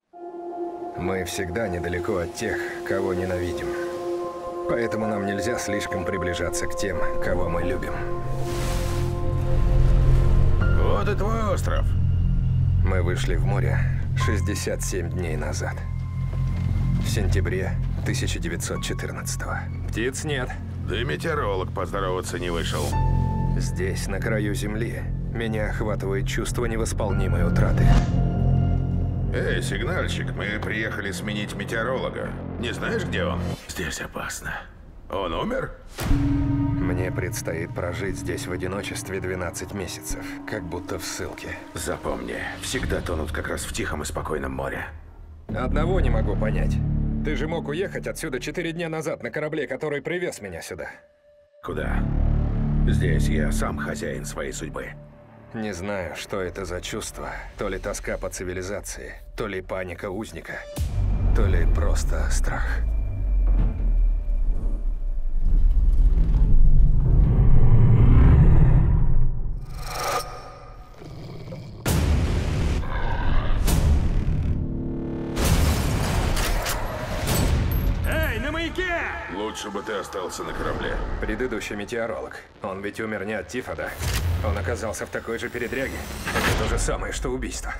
Мы всегда недалеко от тех, кого ненавидим. Поэтому нам нельзя слишком приближаться к тем, кого мы любим. Вот и твой остров. Мы вышли в море 67 дней назад. В сентябре 1914-го. Птиц нет. Да и метеоролог поздороваться не вышел. Здесь, на краю земли, меня охватывает чувство невосполнимой утраты. Эй, сигнальщик, мы приехали сменить метеоролога. Не знаешь, где он? Здесь опасно. Он умер? Мне предстоит прожить здесь в одиночестве 12 месяцев, как будто в ссылке. Запомни, всегда тонут как раз в тихом и спокойном море. Одного не могу понять. Ты же мог уехать отсюда 4 дня назад на корабле, который привез меня сюда. Куда? Здесь я сам хозяин своей судьбы. Не знаю, что это за чувство. То ли тоска по цивилизации, то ли паника узника, то ли просто страх. Эй, на маяке! Лучше бы ты остался на корабле. Предыдущий метеоролог. Он ведь умер не от тифа, да? Он оказался в такой же передряге. Это то же самое, что убийство.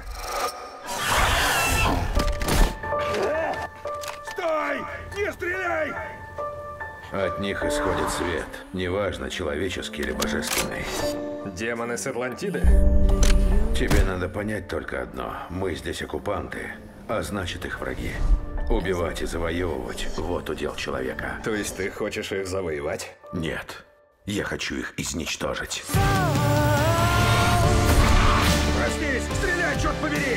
Стой! Не стреляй! От них исходит свет. Неважно, человеческий или божественный. Демоны с Атлантиды? Тебе надо понять только одно. Мы здесь оккупанты, а значит их враги. Убивать и завоевывать – вот удел человека. То есть ты хочешь их завоевать? Нет. Я хочу их изничтожить. Проснись! Стреляй, черт побери!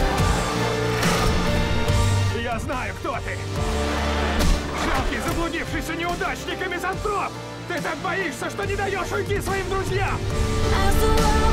Я знаю, кто ты! Жалкий, заблудившийся неудачник и мизантроп! Ты так боишься, что не даешь уйти своим друзьям! As the world